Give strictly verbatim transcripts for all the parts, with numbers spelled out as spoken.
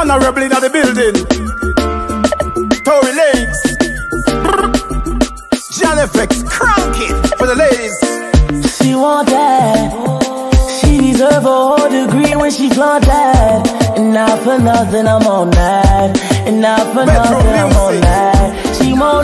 Honorebel in the building. Tory Lanez. Jon F X, crank it for the ladies. She want that. She deserve a whole degree when she flaunt that. And not for nothing, I'm on that. And not for nothing, I'm on that. She won't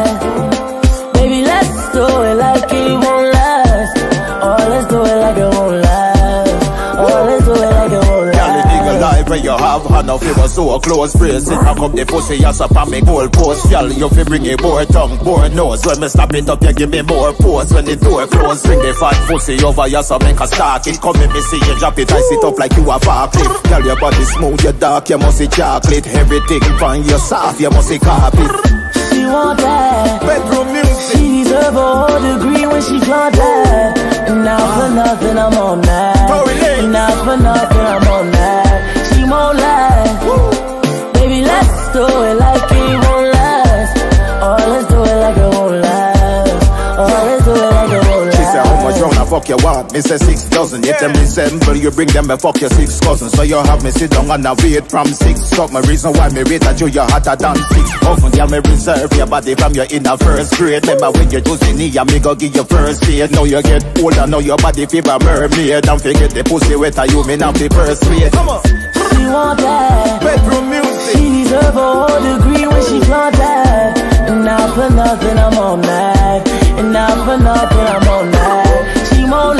last. Baby, let's do it like it won't last. Oh, let's do it like it won't last. Oh, let's do it like it won't last. Life where you have enough, you was so close. Brace it, I come the pussy, yes, up on me goal post. Y'all, you fi bring it more tongue, more nose. When me stop it up, you give me more pose. When the door close, bring the fat pussy over, yes, I make a start it. Come in, me see you drop it, I sit up like you a barclay. Girl, your body smooth, you dark, you must see chocolate. Everything fine, you soft, you must see carpet. She want that. Bedroom music. She deserve a whole degree when she flaunt that. And not for nothing, I'm on that. Tory Lanez. And not for nothing, I'm on that. She won't last. Woo. Baby, let's do it like it won't last. Oh, let's do it like it won't last. Oh, let's do it like it won't last. She said, how much round I fuck you want? Me say six dozen. Yet them resemble, you bring them and fuck your six cousins. So you have me sit down and I wait from six. Stop my reason why me rate at you, you're hotter than six. Often girl me reserve your body from your inner first grade. Remember when you just in here, me go give you first aid. Now you get older, now your body fever mermaid. Don't forget the pussy wetter, you may not be first rate. Come on. She want that. Bedroom music. She deserve a whole degree when she flaunt that. And not for nothing, I'm on that. And not for nothing, I'm on that. She won't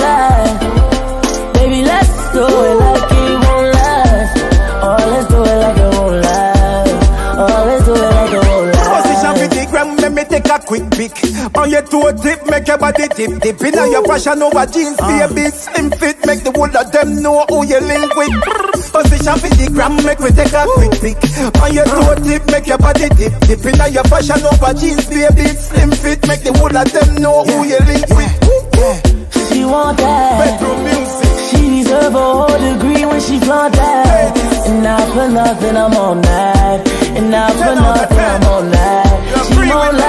last. Baby, let's do it like it won't last. Oh, let's do it like it won't last. Oh, let's do it like it won't last. Position for the gram, let me take a quick pic. On your toe tip, make your body dip dip. In your fashion over jeans, baby, slim fit. Make the whole of them know who you link with. Position for the gram, make me take a quick pic. On your toe tip, make your body dip dip. In your fashion over jeans, baby, slim fit. Make the whole of them know who you link with. She want that. Bedroom music. She deserve a whole degree when she flaunt that. And not for nothing, I'm on that. And not for nothing, I'm on that. She won't